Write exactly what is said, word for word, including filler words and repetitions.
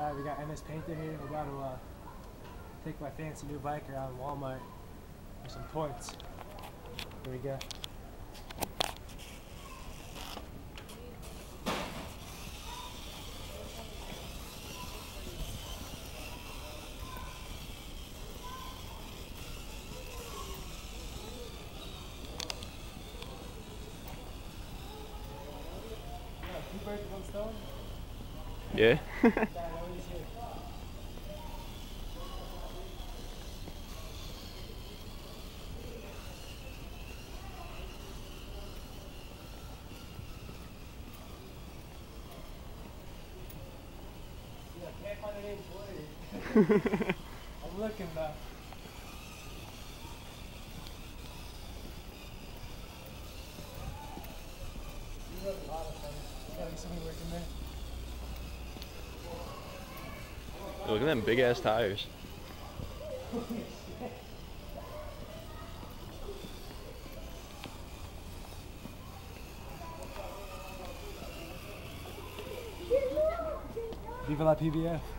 Alright, we got mspainter here. We're about to uh, take my fancy new bike around Walmart for some points. Here we go. Two birds with one stone? Yeah. I can't find an employee. I'm looking though. You have a lot of fun. There's gotta be somebody working there. Look at them big ass tires. Viva la P B F.